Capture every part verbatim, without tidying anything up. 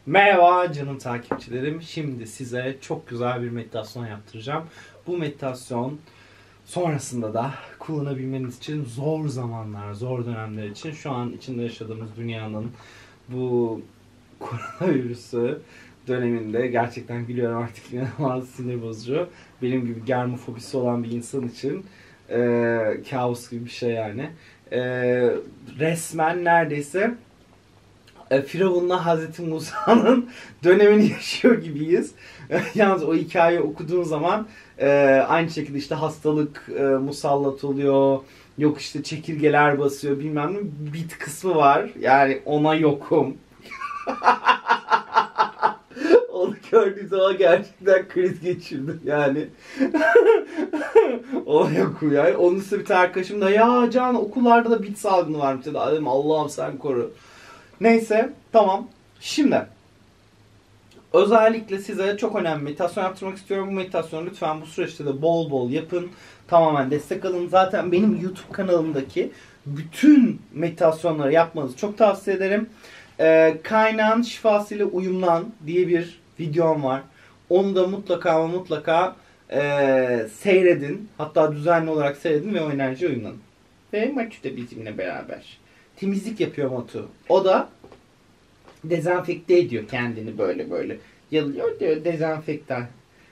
Merhaba canım takipçilerim. Şimdi size çok güzel bir meditasyon yaptıracağım. Bu meditasyon sonrasında da kullanabilmeniz için zor zamanlar, zor dönemler için şu an içinde yaşadığımız dünyanın bu koronavirüsü döneminde gerçekten biliyorum artık inanılmaz sinir bozucu. Benim gibi germofobisi olan bir insan için e, kabus gibi bir şey yani. E, resmen neredeyse Firavun'la Hazreti Musa'nın dönemini yaşıyor gibiyiz. Yalnız o hikayeyi okuduğun zaman e, aynı şekilde işte hastalık e, musallat oluyor. Yok işte çekirgeler basıyor bilmem ne. Bit kısmı var. Yani ona yokum. Onu gördüğü zaman gerçekten kriz geçirdim yani. Ona yokum yani. Onun üstüne bir tane arkadaşım da ya Can okullarda da bit salgını varmış dedi. Dedim Allah'ım sen koru. Neyse tamam. Şimdi özellikle size çok önemli meditasyon yaptırmak istiyorum. Bu meditasyonu lütfen bu süreçte de bol bol yapın. Tamamen destek alın. Zaten benim YouTube kanalımdaki bütün meditasyonları yapmanızı çok tavsiye ederim. Ee, Kaynağın şifasıyla uyumlan diye bir videom var. Onu da mutlaka ama mutlaka e, seyredin. Hatta düzenli olarak seyredin ve o enerjiye uyumlanın. Ve Matu da bizimle beraber temizlik yapıyor Matu. O da dezenfekte ediyor kendini böyle böyle. Yalıyor diyor dezenfektan.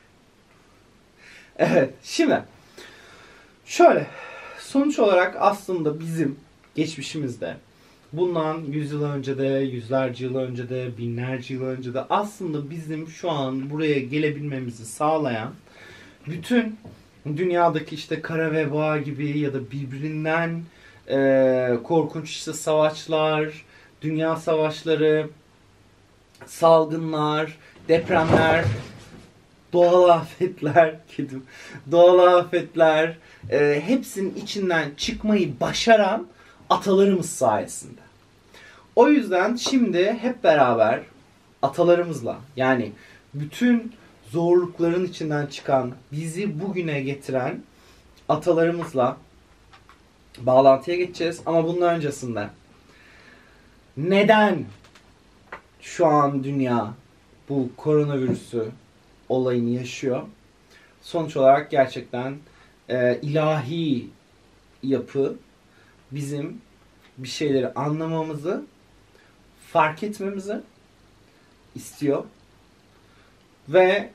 Evet şimdi şöyle sonuç olarak aslında bizim geçmişimizde bundan yüz yıl önce de, yüzlerce yıl önce de, binlerce yıl önce de aslında bizim şu an buraya gelebilmemizi sağlayan bütün dünyadaki işte kara veba gibi ya da birbirinden e, korkunç işte savaşlar, dünya savaşları, salgınlar, depremler, doğal afetler, kedim, doğal afetler, e, hepsinin içinden çıkmayı başaran atalarımız sayesinde. O yüzden şimdi hep beraber atalarımızla yani bütün zorlukların içinden çıkan, bizi bugüne getiren atalarımızla bağlantıya geçeceğiz. Ama bunun öncesinde neden şu an dünya bu koronavirüsü olayını yaşıyor? Sonuç olarak gerçekten e, ilahi yapı bizim bir şeyleri anlamamızı, fark etmemizi istiyor. Ve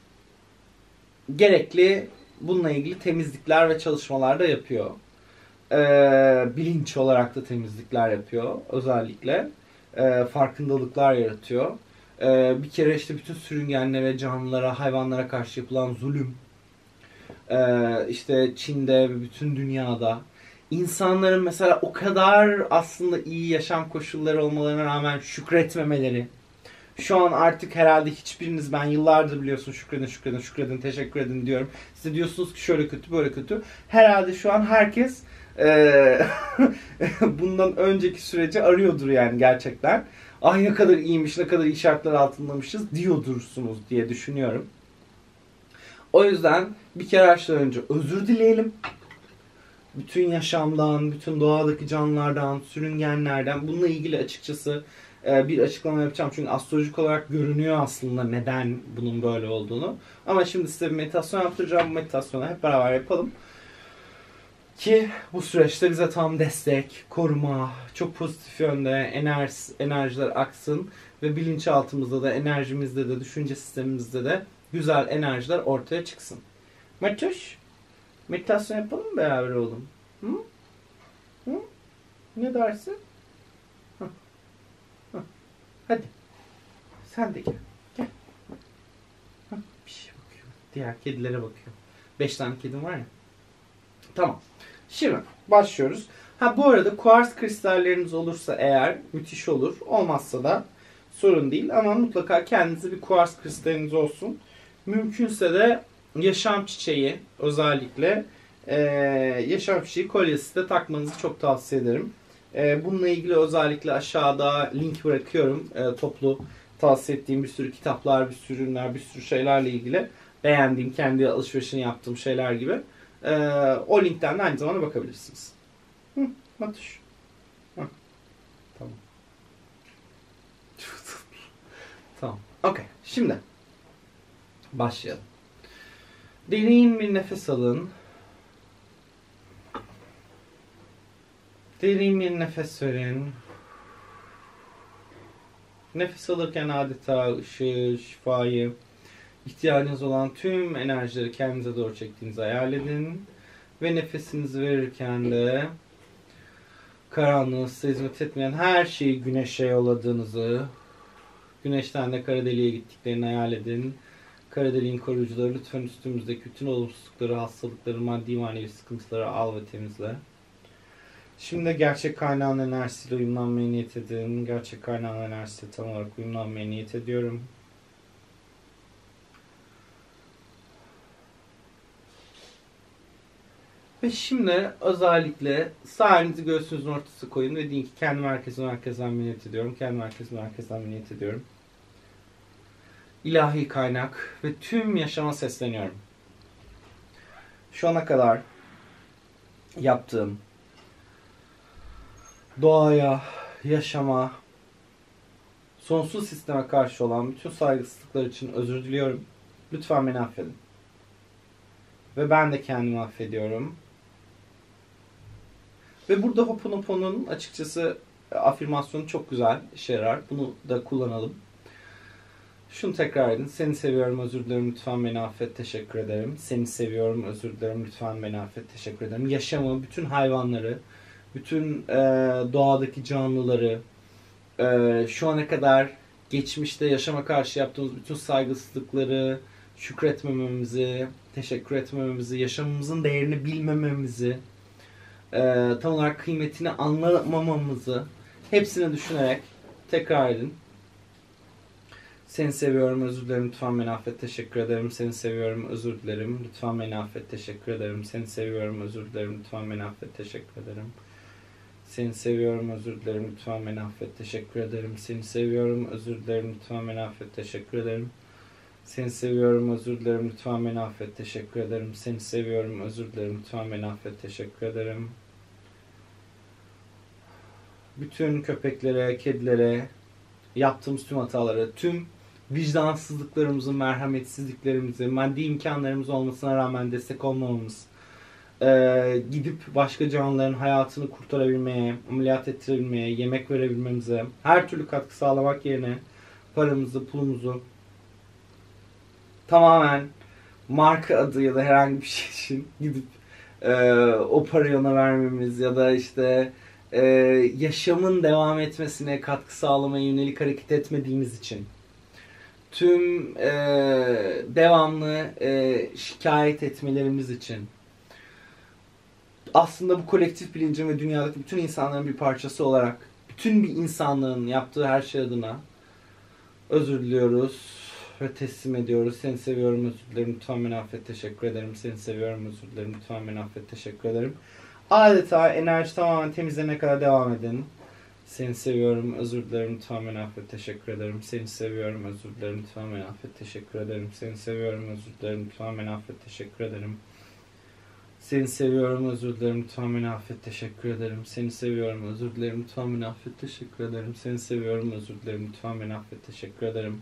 gerekli bununla ilgili temizlikler ve çalışmalar da yapıyor. Ee, bilinç olarak da temizlikler yapıyor özellikle. Ee, farkındalıklar yaratıyor. Ee, bir kere işte bütün sürüngenlere, canlılara, hayvanlara karşı yapılan zulüm. Ee, işte Çin'de ve bütün dünyada. İnsanların mesela o kadar aslında iyi yaşam koşulları olmalarına rağmen şükretmemeleri. Şu an artık herhalde hiçbiriniz ben yıllardır biliyorsun şükredin şükredin şükredin teşekkür edin diyorum. Size diyorsunuz ki şöyle kötü böyle kötü. Herhalde şu an herkes ee, bundan önceki süreci arıyordur yani gerçekten. Ay ne kadar iyiymiş ne kadar iyi şartlar altındamışız diyordursunuz diye düşünüyorum. O yüzden bir kere her şeyden önce özür dileyelim. Bütün yaşamdan, bütün doğadaki canlılardan, sürüngenlerden bununla ilgili açıkçası bir açıklama yapacağım. Çünkü astrolojik olarak görünüyor aslında neden bunun böyle olduğunu. Ama şimdi size bir meditasyon yaptıracağım. Bu meditasyonu hep beraber yapalım. Ki bu süreçte bize tam destek, koruma, çok pozitif yönde enerji, enerjiler aksın. Ve bilinçaltımızda da, enerjimizde de, düşünce sistemimizde de güzel enerjiler ortaya çıksın. Matuş, meditasyon yapalım mı beraber oğlum? Hı? Hı? Ne dersin? Hadi. Sen de gel. Gel. Hah, bir şey bakıyor. Diğer kedilere bakıyor. Beş tane kedim var ya. Tamam. Şimdi başlıyoruz. Ha bu arada kuars kristalleriniz olursa eğer müthiş olur. Olmazsa da sorun değil. Ama mutlaka kendinize bir kuars kristaliniz olsun. Mümkünse de yaşam çiçeği özellikle e, yaşam çiçeği kolyesi de takmanızı çok tavsiye ederim. Bununla ilgili özellikle aşağıda link bırakıyorum. E, toplu tavsiye ettiğim bir sürü kitaplar, bir sürü ürünler, bir sürü şeylerle ilgili. Beğendiğim, kendi alışverişini yaptığım şeyler gibi. E, o linkten de aynı zamanda bakabilirsiniz. Hı, Matuş. Hı, tamam. Tamam. Okey. Şimdi başlayalım. Derin bir nefes alın. Derin bir nefes verin. Nefes alırken adeta ışığı, şifayı, ihtiyacınız olan tüm enerjileri kendinize doğru çektiğinizi hayal edin. Ve nefesinizi verirken de karanlığı size hizmet etmeyen her şeyi güneşe yolladığınızı, güneşten de kara deliğe gittiklerini hayal edin. Kara deliğin koruyucuları lütfen üstümüzdeki bütün olumsuzlukları, hastalıkları, maddi manevi sıkıntıları al ve temizle. Şimdi gerçek kaynağın enerjisiyle uyumlanmaya niyet edin. Gerçek kaynağın enerjisiyle tam olarak uyumlanmaya niyet ediyorum. Ve şimdi özellikle sağ elinizi göğsünüzün ortasına koyun ve deyin ki kendi merkezim merkezden niyet ediyorum. Kendi merkezim merkezden niyet ediyorum. İlahi kaynak ve tüm yaşama sesleniyorum. Şu ana kadar yaptığım doğaya, yaşama, sonsuz sisteme karşı olan bütün saygısızlıklar için özür diliyorum. Lütfen beni affedin. Ve ben de kendimi affediyorum. Ve burada Ho'oponopono'nun açıkçası afirmasyonu çok güzel, işe yarar. Bunu da kullanalım. Şunu tekrar edin. Seni seviyorum, özür dilerim, lütfen beni affet, teşekkür ederim. Seni seviyorum, özür dilerim, lütfen beni affet, teşekkür ederim. Yaşamı, bütün hayvanları, bütün e, doğadaki canlıları, e, şu ana kadar geçmişte yaşama karşı yaptığımız bütün saygısızlıkları, şükretmememizi, teşekkür etmememizi, yaşamımızın değerini bilmememizi, e, tam olarak kıymetini anlamamamızı hepsini düşünerek tekrar edin. Seni seviyorum, özür dilerim, lütfen beni affet, teşekkür ederim. Seni seviyorum, özür dilerim, lütfen beni affet, teşekkür ederim. Seni seviyorum, özür dilerim, lütfen beni affet, teşekkür ederim. Seni seviyorum, özür dilerim, lütfen beni affet, teşekkür ederim. Seni seviyorum, özür dilerim, lütfen beni affet, teşekkür ederim. Seni seviyorum, özür dilerim, lütfen beni affet, teşekkür ederim. Seni seviyorum, özür dilerim, lütfen beni affet, teşekkür ederim. Bütün köpeklere, kedilere, yaptığımız tüm hataları, tüm vicdansızlıklarımızı, merhametsizliklerimizi, maddi imkanlarımız olmasına rağmen destek olmamamız, e, gidip başka canlıların hayatını kurtarabilmeye, ameliyat ettirebilmeye, yemek verebilmemize, her türlü katkı sağlamak yerine paramızı, pulumuzu tamamen marka adı ya da herhangi bir şey için gidip e, o parayı ona vermemiz ya da işte e, yaşamın devam etmesine katkı sağlamaya yönelik hareket etmediğimiz için tüm e, devamlı e, şikayet etmelerimiz için aslında bu kolektif bilincin ve dünyadaki bütün insanların bir parçası olarak bütün bir insanlığın yaptığı her şey adına özür diliyoruz ve teslim ediyoruz. Seni seviyorum, özür dilerim, lütfen beni affet, teşekkür ederim. Seni seviyorum, özür dilerim, lütfen beni affet, teşekkür ederim. Adeta enerji tamamen temizlenene kadar devam edin. Seni seviyorum, özür dilerim, lütfen beni affet, teşekkür ederim. Seni seviyorum, özür dilerim, lütfen beni affet, teşekkür ederim. Seni seviyorum, özür dilerim, lütfen beni affet, teşekkür ederim. Seni seviyorum, özür dilerim, lütfen beni affet, teşekkür ederim. Seni seviyorum, özür dilerim, lütfen beni affet, teşekkür ederim. Seni seviyorum, özür dilerim, lütfen beni affet, teşekkür ederim.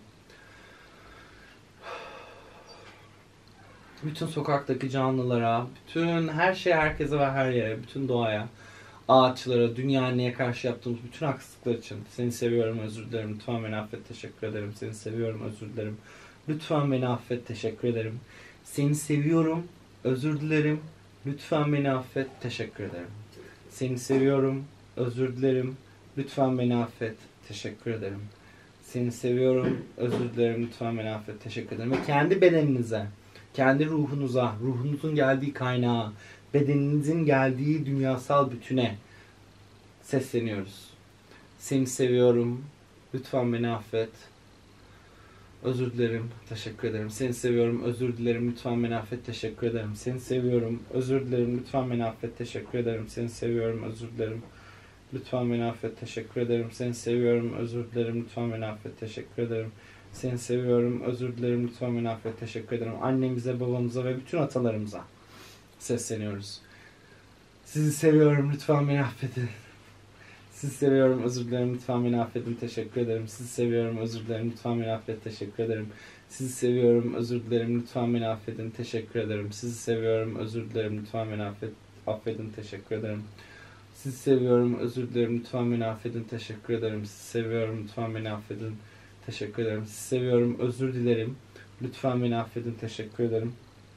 Bütün sokaktaki canlılara, bütün her şeye, herkese ve her yere, bütün doğaya, ağaçlara, dünya anneye karşı yaptığımız bütün haksızlıklar için seni seviyorum, özür dilerim, lütfen beni affet, teşekkür ederim. Seni seviyorum, özür dilerim, lütfen beni affet, teşekkür ederim. Seni seviyorum, özür dilerim, lütfen beni affet, teşekkür ederim. Seni seviyorum, özür dilerim, lütfen beni affet, teşekkür ederim. Seni seviyorum, özür dilerim, lütfen beni affet, teşekkür ederim. Ve kendi bedeninize, kendi ruhunuza, ruhunuzun geldiği kaynağa, bedeninizin geldiği dünyasal bütüne sesleniyoruz. Seni seviyorum, lütfen beni affet, özür dilerim, teşekkür ederim. Seni seviyorum, özür dilerim, lütfen beni affet, teşekkür ederim. Seni seviyorum, özür dilerim, lütfen beni affet, teşekkür ederim. Seni seviyorum, özür dilerim, lütfen beni affet, teşekkür ederim. Seni seviyorum, özür dilerim, lütfen beni affet, teşekkür ederim. Seni seviyorum, özür dilerim, lütfen beni affet, teşekkür ederim. Annemize, babamıza ve bütün atalarımıza sesleniyoruz. Sizi seviyorum, lütfen beni affedin. Sizi seviyorum, özür dilerim, lütfen beni affedin, teşekkür ederim. Sizi seviyorum, özür dilerim, lütfen beni affet, teşekkür ederim. Sizi seviyorum, özür dilerim, lütfen beni affedin, teşekkür ederim. Sizi seviyorum, özür dilerim, lütfen beni affet, affedin, teşekkür ederim. Sizi seviyorum, özür dilerim, lütfen beni affedin, teşekkür ederim. Sizi seviyorum, lütfen beni affedin, teşekkür ederim. Sizi seviyorum, özür dilerim, lütfen beni affedin, teşekkür ederim.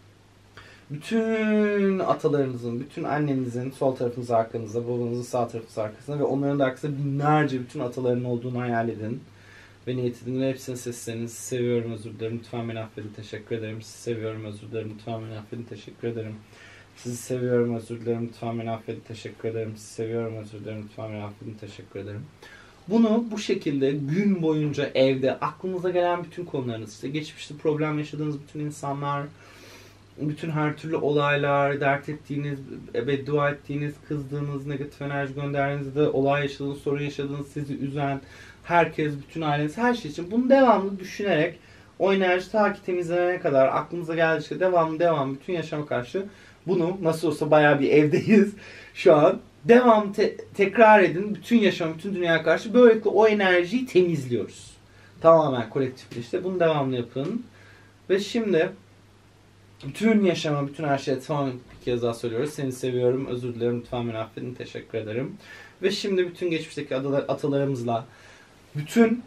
Bütün atalarınızın, bütün annenizin sol tarafınızda arkanızda, babanızın sağ tarafınızda arkasında ve onların da arkasında binlerce bütün ataların olduğunu hayal edin. Ve niyet edin ve hepsine seslenin. Sizi seviyorum, özür dilerim, lütfen beni affedin, teşekkür ederim. Sizi seviyorum, özür dilerim, lütfen beni affedin, teşekkür ederim. Sizi seviyorum, özür dilerim, lütfen beni affedin, teşekkür ederim. Sizi seviyorum, özür dilerim, lütfen beni affedin, teşekkür ederim. Bunu bu şekilde gün boyunca evde aklınıza gelen bütün konularınız, işte geçmişte problem yaşadığınız bütün insanlar, bütün her türlü olaylar, dert ettiğiniz, beddua ettiğiniz, kızdığınız, negatif enerji gönderdiğinizde, olay yaşadığınız, sorun yaşadığınız, sizi üzen herkes, bütün aileniz, her şey için bunu devamlı düşünerek o enerji ta ki temizlenene kadar aklınıza geldikçe devamlı devam bütün yaşama karşı bunu nasıl olsa bayağı bir evdeyiz şu an. Devam te- tekrar edin bütün yaşam, bütün dünyaya karşı. Böylelikle o enerjiyi temizliyoruz. Tamamen kolektif işte. Bunu devamlı yapın. Ve şimdi bütün yaşama, bütün her şeye tamam bir kez daha söylüyoruz. Seni seviyorum, özür dilerim, lütfen beni affedin, teşekkür ederim. Ve şimdi bütün geçmişteki atalarımızla, bütün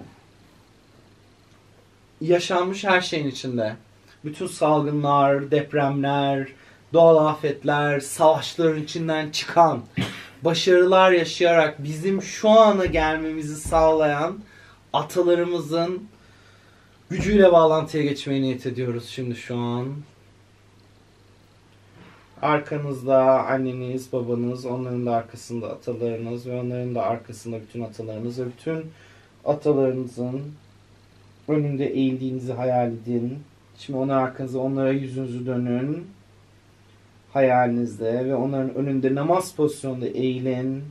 yaşanmış her şeyin içinde, bütün salgınlar, depremler, doğal afetler, savaşların içinden çıkan, başarılar yaşayarak bizim şu ana gelmemizi sağlayan atalarımızın gücüyle bağlantıya geçmeye niyet ediyoruz şimdi şu an. Arkanızda anneniz, babanız, onların da arkasında atalarınız ve onların da arkasında bütün atalarınız ve bütün atalarınızın önünde eğildiğinizi hayal edin. Şimdi onların arkanıza, onlara yüzünüzü dönün hayalinizde ve onların önünde namaz pozisyonunda eğilin.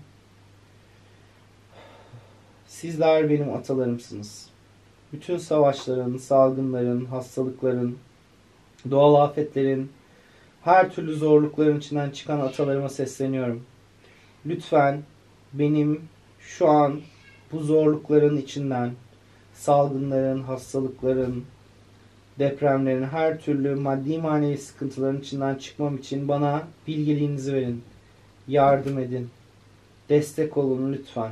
Sizler benim atalarımsınız. Bütün savaşların, salgınların, hastalıkların, doğal afetlerin, her türlü zorlukların içinden çıkan atalarıma sesleniyorum. Lütfen benim şu an bu zorlukların içinden, salgınların, hastalıkların, depremlerin, her türlü maddi manevi sıkıntıların içinden çıkmam için bana bilgeliğinizi verin. Yardım edin. Destek olun lütfen.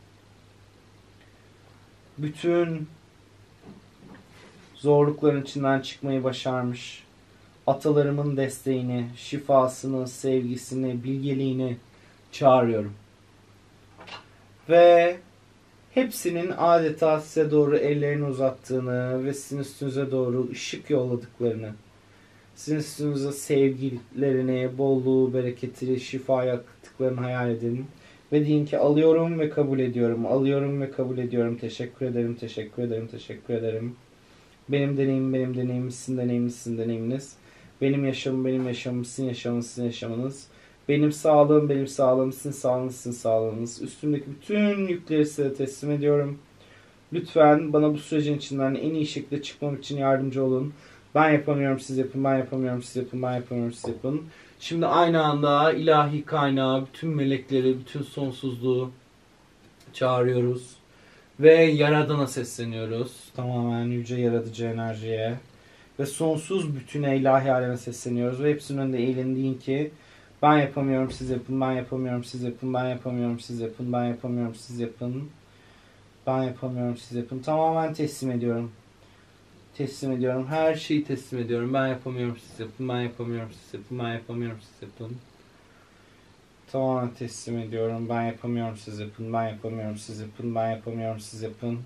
Bütün zorlukların içinden çıkmayı başarmış atalarımın desteğini, şifasını, sevgisini, bilgeliğini çağırıyorum. Ve hepsinin adeta size doğru ellerini uzattığını ve sizin üstünüze doğru ışık yolladıklarını, sizin üstünüze sevgilerini, bolluğu, bereketi, şifayı akıttıklarını hayal edin. Ve deyin ki alıyorum ve kabul ediyorum, alıyorum ve kabul ediyorum, teşekkür ederim, teşekkür ederim, teşekkür ederim. Benim deneyimim, benim deneyimim, sizin deneyiminiz, sizin deneyiminiz. Benim yaşamım, benim yaşamım, sizin yaşamınız, sizin yaşamınız. Benim sağlığım, benim sağlığım, sizin sağlığınız, sizin sağlığınız. Üstümdeki bütün yükleri size teslim ediyorum. Lütfen bana bu sürecin içinden en iyi şekilde çıkmam için yardımcı olun. Ben yapamıyorum, siz yapın, ben yapamıyorum, siz yapın, ben yapamıyorum, siz yapın. Şimdi aynı anda ilahi kaynağı, bütün melekleri, bütün sonsuzluğu çağırıyoruz. Ve Yaradan'a sesleniyoruz. Tamamen yüce yaratıcı enerjiye. Ve sonsuz bütüne, ilahi aleme sesleniyoruz. Ve hepsinin önünde eğilin, deyin ki ben yapamıyorum, siz yapın, ben yapamıyorum, siz yapın, ben yapamıyorum, siz yapın, ben yapamıyorum, siz yapın. Ben yapamıyorum, siz yapın. Tamamen teslim ediyorum. Teslim ediyorum. Her şeyi teslim ediyorum. Ben yapamıyorum, siz yapın, ben yapamıyorum, siz yapın, ben yapamıyorum, siz yapın. Tamamen teslim ediyorum. Ben yapamıyorum, siz yapın, ben yapamıyorum, siz yapın, ben yapamıyorum, siz yapın.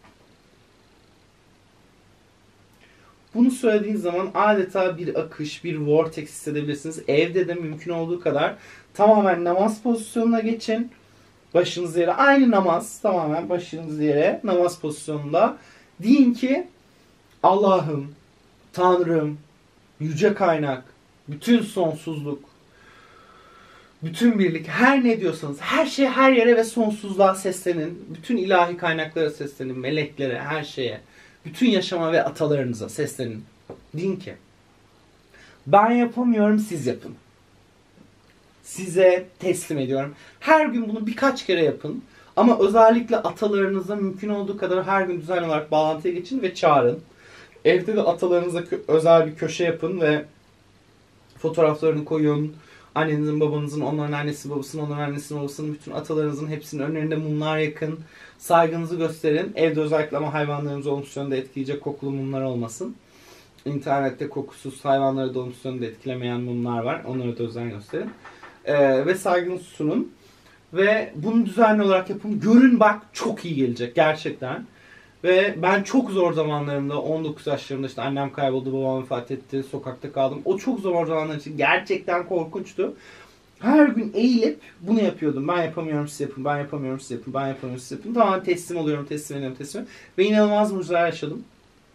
Bunu söylediğiniz zaman adeta bir akış, bir vortex hissedebilirsiniz. Evde de mümkün olduğu kadar tamamen namaz pozisyonuna geçin. Başınız yere, aynı namaz, tamamen başınız yere, namaz pozisyonunda. Deyin ki Allah'ım, Tanrım, yüce kaynak, bütün sonsuzluk, bütün birlik, her ne diyorsanız, her şey her yere ve sonsuzluğa seslenin. Bütün ilahi kaynaklara seslenin, meleklere, her şeye. Bütün yaşama ve atalarınıza seslenin. Deyin ki ben yapamıyorum, siz yapın. Size teslim ediyorum. Her gün bunu birkaç kere yapın. Ama özellikle atalarınıza mümkün olduğu kadar her gün düzenli olarak bağlantıya geçin ve çağırın. Evde de atalarınıza özel bir köşe yapın ve fotoğraflarını koyun. Annenizin, babanızın, onların annesi, babasının, onların annesi, babasının, bütün atalarınızın hepsinin önlerinde mumlar yakın. Saygınızı gösterin. Evde özellikle ama hayvanlarınızı olumsuz yönde etkileyecek kokulu mumlar olmasın. İnternette kokusuz, hayvanları da olumsuz yönde etkilemeyen mumlar var. Onlara da özen gösterin. Ee, ve saygınızı sunun. Ve bunu düzenli olarak yapın. Görün bak, çok iyi gelecek gerçekten. Ve ben çok zor zamanlarımda, on dokuz yaşlarımda işte annem kayboldu, babam vefat etti, sokakta kaldım. O çok zor zamanlar için gerçekten korkunçtu. Her gün eğilip bunu yapıyordum. Ben yapamıyorum, siz yapın, ben yapamıyorum, siz yapın, ben yapamıyorum, siz yapın. Tamamen teslim oluyorum, teslim ediyorum, teslim ediyorum. Ve inanılmaz mucizeler yaşadım.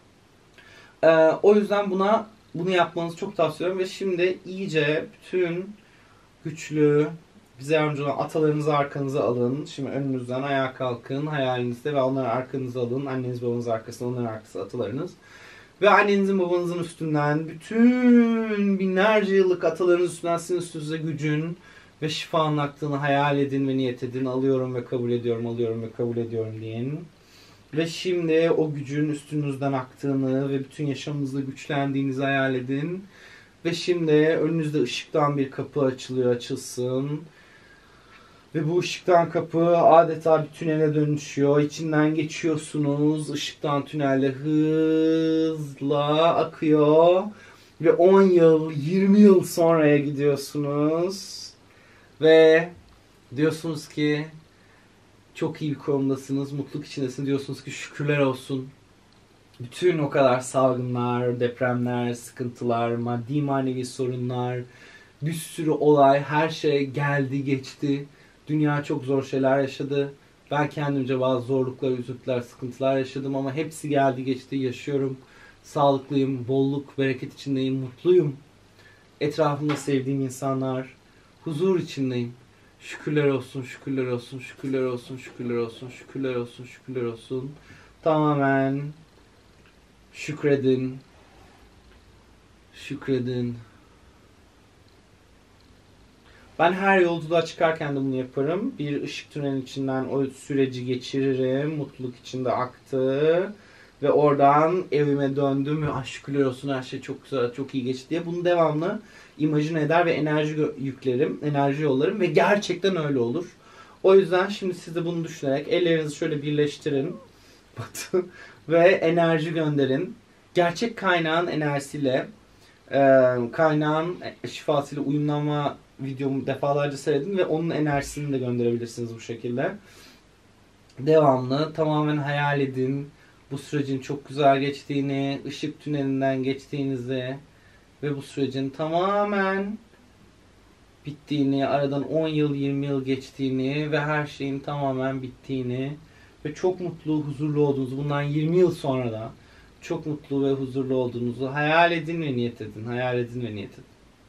Ee, o yüzden buna bunu yapmanızı çok tavsiye ediyorum. Ve şimdi iyice bütün güçlü, bize yardımcı olan atalarınızı arkanıza alın. Şimdi önünüzden ayağa kalkın hayalinizde ve onları arkanıza alın. Anneniz babanız arkasında, onların arkası atalarınız. Ve annenizin babanızın üstünden bütün binlerce yıllık atalarınız üstünden sizin üstünüze gücün ve şifanın aktığını hayal edin ve niyet edin. Alıyorum ve kabul ediyorum, alıyorum ve kabul ediyorum deyin. Ve şimdi o gücün üstünüzden aktığını ve bütün yaşamınızda güçlendiğinizi hayal edin. Ve şimdi önünüzde ışıktan bir kapı açılıyor, açılsın. Ve bu ışıktan kapı adeta bir tünele dönüşüyor. İçinden geçiyorsunuz. Işıktan tünelde hızla akıyor. Ve on yıl, yirmi yıl sonraya gidiyorsunuz. Ve diyorsunuz ki çok iyi bir konumdasınız, mutluluk içindesiniz. Diyorsunuz ki şükürler olsun. Bütün o kadar salgınlar, depremler, sıkıntılar, maddi manevi sorunlar, bir sürü olay, her şey geldi geçti. Dünya çok zor şeyler yaşadı. Ben kendimce bazı zorluklar, üzüntüler, sıkıntılar yaşadım ama hepsi geldi geçti. Yaşıyorum. Sağlıklıyım, bolluk, bereket içindeyim, mutluyum. Etrafımda sevdiğim insanlar, huzur içindeyim. Şükürler olsun, şükürler olsun, şükürler olsun, şükürler olsun, şükürler olsun, şükürler olsun. Tamamen şükredin. Şükredin. Ben her yolculuğa çıkarken de bunu yaparım. Bir ışık tünelin içinden o süreci geçiririm. Mutluluk içinde aktı. Ve oradan evime döndüm ve ah şükürler olsun her şey çok güzel, çok iyi geçti diye bunu devamlı imajine eder ve enerji yüklerim, enerji yollarım ve gerçekten öyle olur. O yüzden şimdi siz de bunu düşünerek ellerinizi şöyle birleştirin ve enerji gönderin. Gerçek kaynağın enerjisiyle, kaynağın şifasıyla uyumlanma videomu defalarca seyredin ve onun enerjisini de gönderebilirsiniz bu şekilde. Devamlı tamamen hayal edin. Bu sürecin çok güzel geçtiğini, ışık tünelinden geçtiğinizi ve bu sürecin tamamen bittiğini, aradan on yıl, yirmi yıl geçtiğini ve her şeyin tamamen bittiğini ve çok mutlu, huzurlu olduğunuzu, bundan yirmi yıl sonra da çok mutlu ve huzurlu olduğunuzu hayal edin ve niyet edin. Hayal edin ve niyet edin.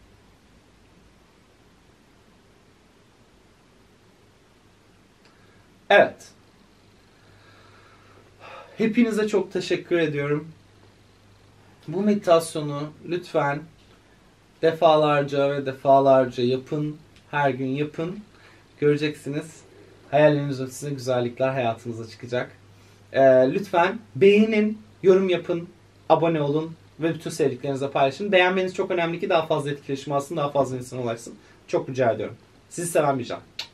Evet. Hepinize çok teşekkür ediyorum. Bu meditasyonu lütfen defalarca ve defalarca yapın. Her gün yapın. Göreceksiniz. Hayallerinizin size güzellikler hayatınıza çıkacak. Ee, lütfen beğenin, yorum yapın, abone olun ve bütün sevdiklerinizle paylaşın. Beğenmeniz çok önemli ki daha fazla etkileşim alsın, daha fazla insan ulaşsın. Çok rica ediyorum. Sizi seven bir can.